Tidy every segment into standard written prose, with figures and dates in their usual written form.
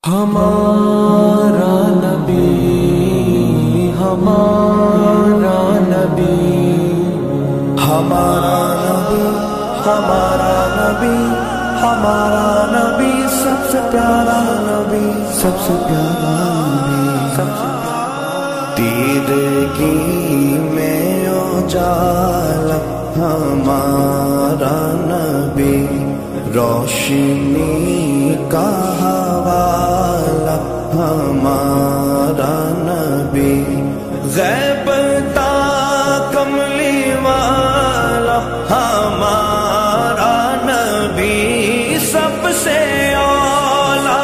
ہمارا نبی، ہمارا نبی، ہمارا نبی، ہمارا نبی، ہمارا نبی، سب سے پیارا نبی، سب سے پیارا نبی، سب سے تیرگی میں اجالا ہمارا نبی، روشنی کا حوالہ ہمارا نبی، غیب تا کملی والا ہمارا نبی، سب سے اعلیٰ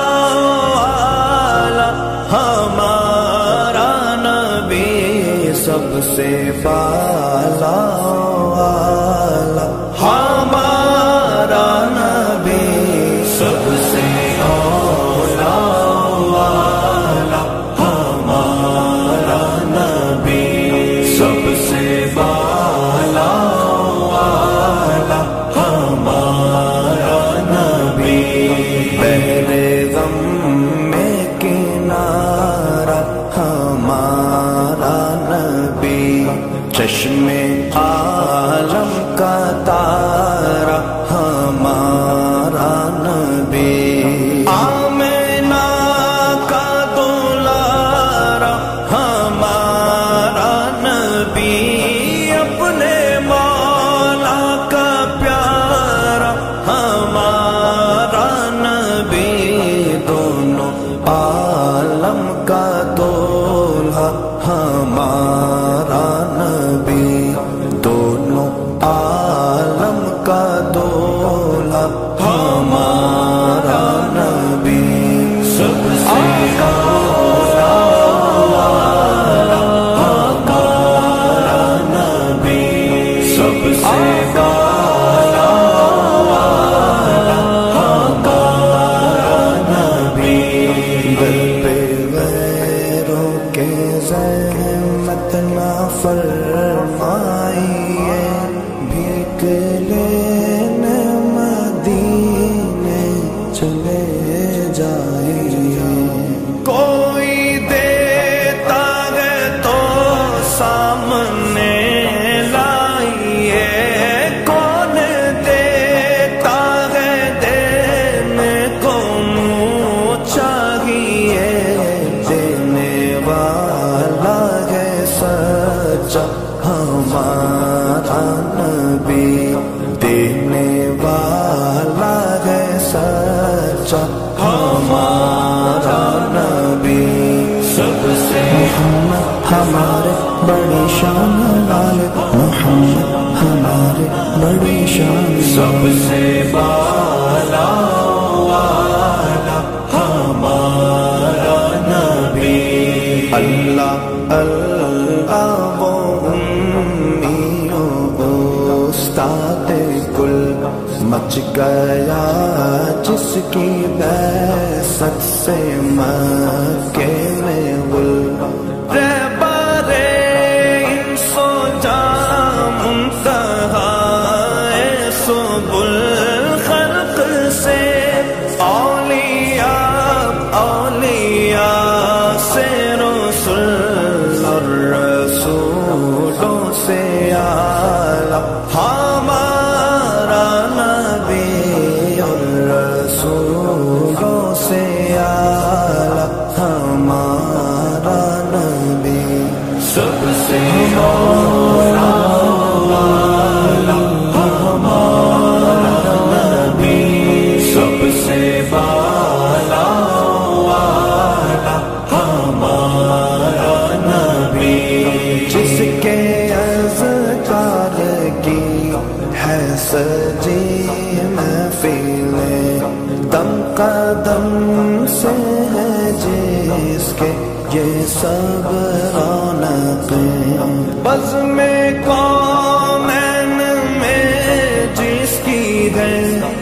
ہمارا نبی، سب سے بالا والا ہمارا نبی، سب سے اعلیٰ والا ہمارا نبی، سب سے بالا والا ہمارا نبی، میرے غم میں کنارہ ہمارا نبی، چشم عالم کا تارا ہمارا نبی، آمینہ کا دلارا ہمارا نبی، اپنے مولا کا پیارا ہمارا نبی، دونوں عالم کا دولہا ہمارا نبی، دونوں عالم کا دولہا ہمارا نبی، سب سے اعلیٰ ہمارا نبی، سب سے بالا ہمارا نبی، دل پہ غیروں کے زحمت نہ فرمائیے، بھیک لینے مدینے چلے جائیے، کوئی دیتا ہے تو سامنے لائیے، کون دیتا ہے دینے کو منہ چاہیے، دینے والا ہے سچا ہمارا نبی، دینے والا ہے سچا ہمارا نبی، سب سے محمد ہمارے بڑی شان والے، محمد ہمارے بڑی شان، سب سے بالا والا ہمارا نبی، اللہ اللہ وہ امی استاد کل، مچ گیا جس کی بعثت سے مکے میں غل، رہبر انس و جاں منتہا سبل خلق سے، اولیاء اولیاء سے رسول اور رسولوں سے اعلیٰ ہمارا نبی، اور رسولوں سے اعلیٰ ہمارا نبی، سب سے اعلیٰ والا ہمارا نبی، سب سے بالا والا ہمارا نبی، جس کے اذکار کی ہے سجی محفلیں، دم قدم سے ہے جس کے یہ سب رونقیں، بزم کونین میں جس کی ہے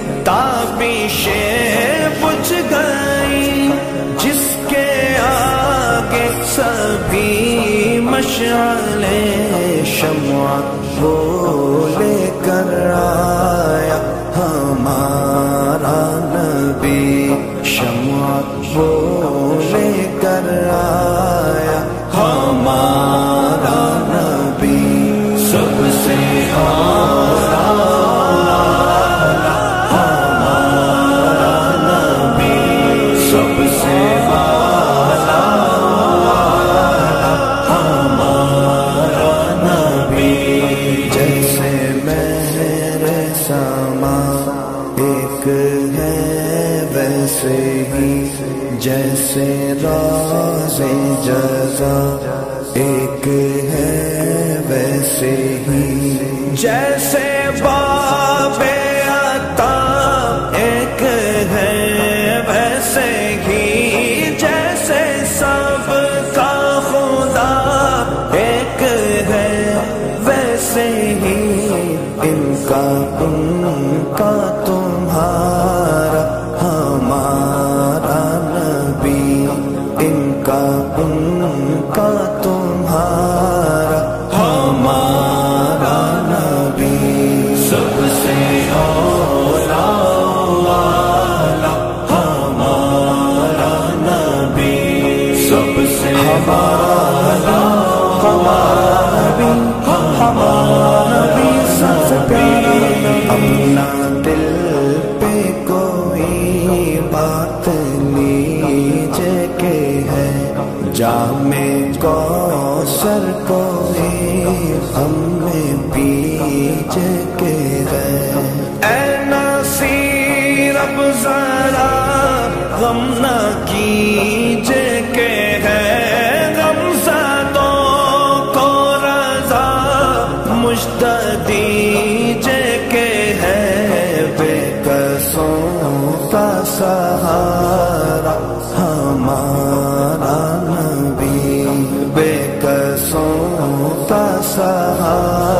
تابشیں بجھ گئی، جس کے آگے سبھی مشعلیں شمع وہ لے کر آیا ہمارا نبی، شمع वो लेकर आया हमारा नबी सबसे आला हमारा नबी सबसे आला हमारा नबी। जैसे मेरे समा एक है वैसे ही, जैसे राज़े जज़ा एक है वैसे ही, जैसे बाबे अता एक है वैसे ही, जैसे सबका खुदा एक है वैसे ही, इनका उनका तुम्हारा हमारा नबी, इनका उनका तुम्हारा हमारा नबी सबसे औला वाला हमारा नबी सबसे हमारा हमारा नबी हमारा नबी सबसे प्यारा नबी। अपना दिल पे कोई बात लीजे के है, जामे कौसर कोई हमें पीछे के है। ऐ नासिर अब जरा गम न कीजे के है, गम ज़दों को रज़ा मुझ्द दीजे के है, बेकसों का सहारा हमारा नबी, बेकसों का सहारा